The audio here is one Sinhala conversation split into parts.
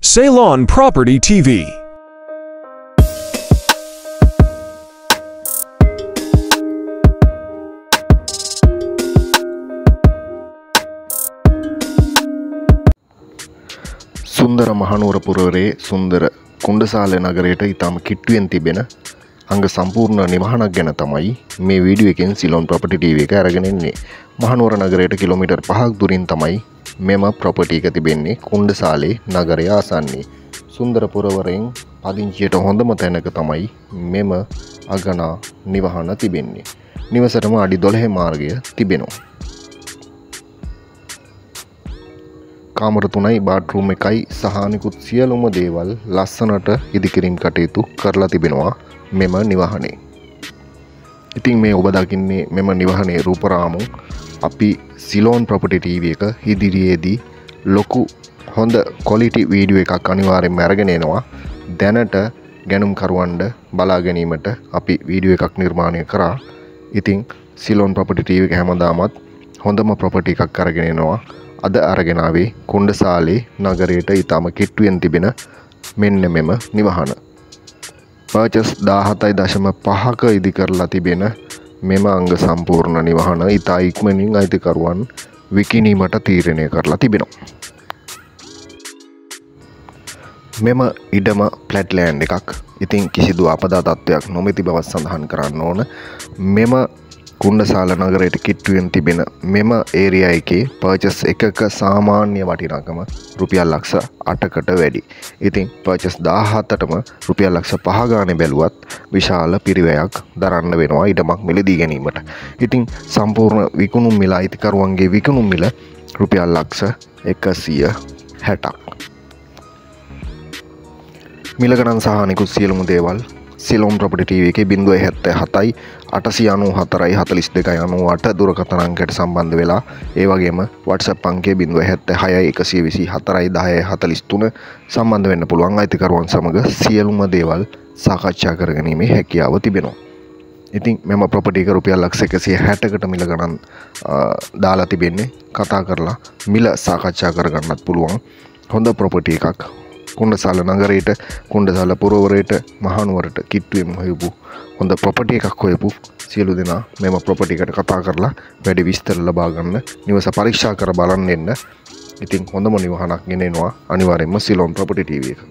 Ceylon Property TV. සුන්දර මහනුවර පුරවරේ සුන්දර කුණ්ඩසාල නගරයට ඉතාම කිට්ටුවෙන් තිබෙන අංග සම්පූර්ණ නිවහනක් ගැන තමයි මේ වීඩියෝ එකෙන් Ceylon Property TV එක අරගෙන ඉන්නේ. මහනුවර නගරයට කිලෝමීටර් 5ක් දුරින් තමයි මෙම ප්‍රොපර්ටි එක තිබෙන්නේ කුණ්ඩසාලේ නගරය ආසන්නයේ. සුන්දර පුරවරෙන් පදිංචියට හොඳම තැනක තමයි මෙම අගන නිවහන තිබෙන්නේ. නිවසටම අඩි 12 මාර්ගය තිබෙනවා. කාමර 3යි බාත්රූම් 1යි සහ අනිකුත් සියලුම දේවල් ලස්සනට ඉදිකිරීම් කටයුතු කරලා තිබෙනවා මෙම නිවහනේ. ඉතින් මේ ඔබ දකින්නේ මෙම නිවහනේ රූපරාමු අපි Ceylon Property TV එක ඉදිරියේදී ලොකු හොඳ quality වීඩියෝ එකක් අනිවාර්යෙන්ම අරගෙන එනවා. දැනට ගැනුම් කරුවන්ට බලා ගැනීමට අපි වීඩියෝ එකක් නිර්මාණය කරා. ඉතින් Ceylon Property TV එක හැමදාමත් හොඳම property එකක් අරගෙන එනවා. අද අරගෙන ආවේ කුණ්ඩසාලේ නගරයට ඉතාම කිට්ටුවෙන් තිබෙන මෙන්න මෙම නිවහන. පර්චස් 17.5ක ඉදි කරලා තිබෙන මෙම අංග සම්පූර්ණ නිවහන ඉතා ඉක්මනින් අයිතිකරුවන් විකිණීමට තීරණය කරලා තිබෙනවා. මෙම ඉඩම ෆ්ලැට් ලෑන්ඩ් එකක්. ඉතින් කිසිදු අපදා තත්ත්වයක් නොමැති බව සඳහන් කරන්න ඕන. මෙම කුණ්ඩසාල නගරයට කිට්ටුවෙන් තිබෙන මෙම ඒරියා එකේ පර්චස් එකක සාමාන්‍ය වටිනාකම රුපියල් ලක්ෂ 8කට වැඩි. ඉතින් පර්චස් 17ටම රුපියල් ලක්ෂ 5 ගානේ බැලුවත් විශාල පිරිවැයක් දරන්න වෙනවා ඉඩමක් මිලදී ගැනීමට. ඉතින් සම්පූර්ණ විකුණුම් මිල අයිතිකරුවන්ගේ විකුණුම් මිල රුපියල් ලක්ෂ 160ක්. මිල ගණන් සහ අනිකුත් සියලුම දේවල් Ceylon Property TV එකේ 077යි 894යි 42යි 98 දුරකථන අංකයට සම්බන්ධ වෙලා ඒ වගේම WhatsApp අංකය 076යි 124යි 10යි 43 සම්බන්ධ වෙන්න පුළුවන්. අයිතිකරුවන් සමග සියලුම දේවල් සාකච්ඡා කරගැනීමේ හැකියාව තිබෙනවා. ඉතින් මෙම ප්‍රොපර්ටි එක රුපියල් ලක්ෂ 160කට මිල ගණන් දාලා තිබෙන්නේ. කතා කරලා මිල සාකච්ඡා කරගන්නත් පුළුවන් හොඳ ප්‍රොපර්ටි එකක්. කුණ්ඩසාල නගරයට කුණ්ඩසාල පුරවරයට මහනුවරට කිට්ටුවෙන් හොයපු හොඳ ප්‍රොපර්ටි එකක් හොයපු සියලු දෙනා මෙම ප්‍රොපර්ටි එකට කතා කරලා වැඩි විස්තර ලබා ගන්න නිවස පරීක්ෂා කර බලන්න එන්න. ඉතින් හොඳම නිවහනක් ගෙනෙනවා අනිවාර්යයෙන්ම Ceylon Property TV එක.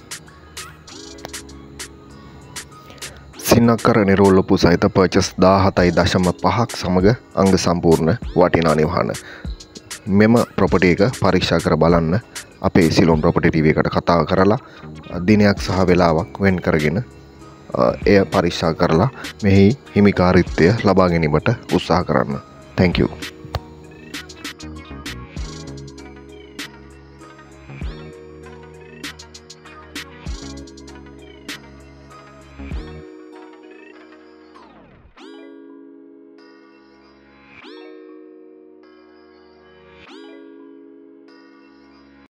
සින්නක්කර නිරෝල්ලපු සහිත පර්චස් 17.5ක් සමග අංග සම්පූර්ණ වටිනා නිවහන. මෙම ප්‍රොපර්ටි එක පරීක්ෂා කර බලන්න අපේ Ceylon Property TV එකට කතා කරලා දිනයක් සහ වේලාවක් වෙන් කරගෙන එය පරීක්ෂා කරලා මෙහි හිමිකාරීත්වය ලබා ගැනීමට උත්සාහ කරන්න. Thank you.